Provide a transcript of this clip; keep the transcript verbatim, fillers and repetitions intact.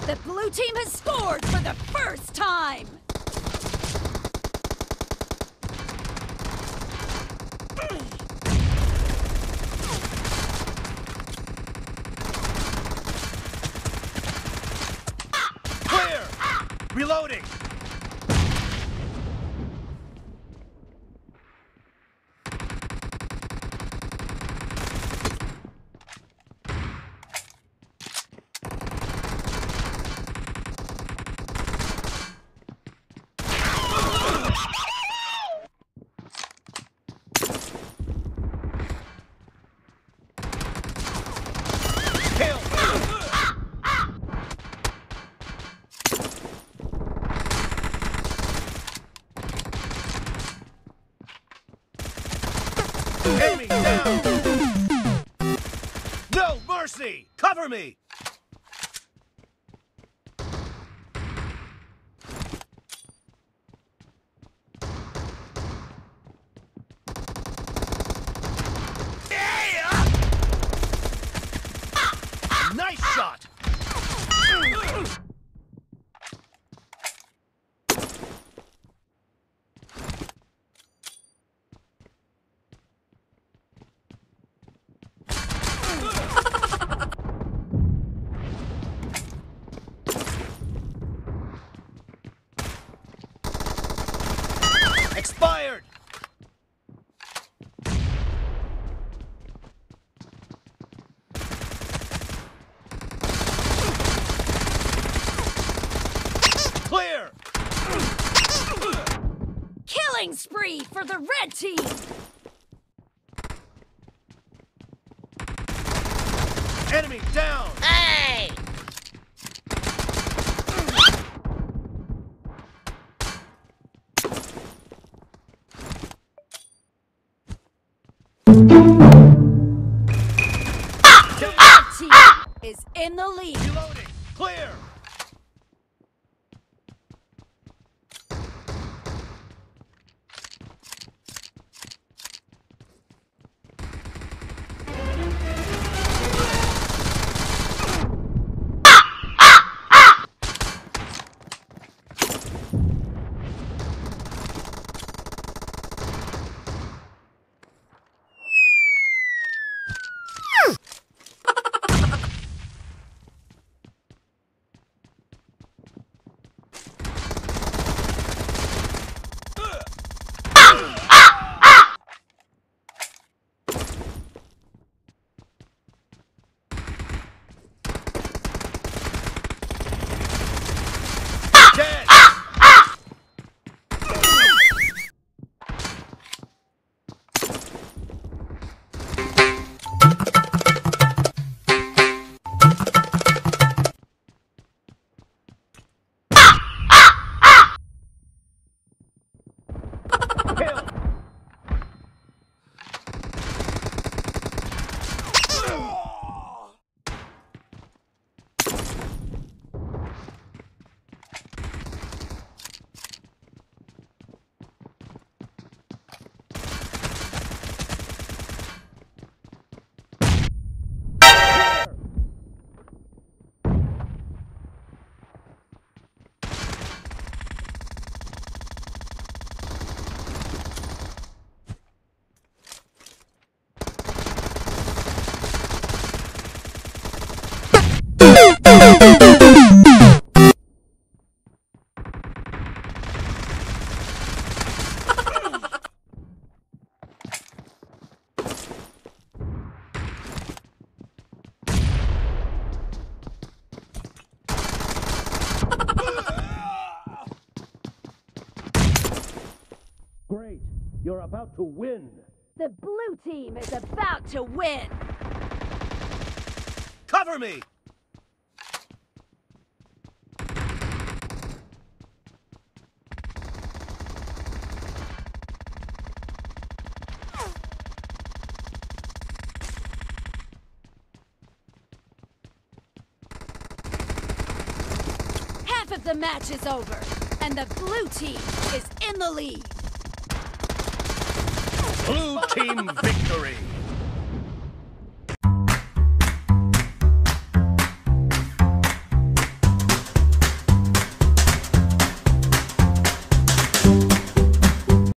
The blue team has scored for the first time! Clear! Reloading! Enemy down! No mercy! Cover me! Yeah! Nice shot! Expired! Clear! Killing spree for the red team! Enemy down! Hey! The red team is in the lead. Reloading! Clear! Dead! Kill! Great! You're about to win! The blue team is about to win. Cover me! Half of the match is over, and the blue team is in the lead. Blue team victory!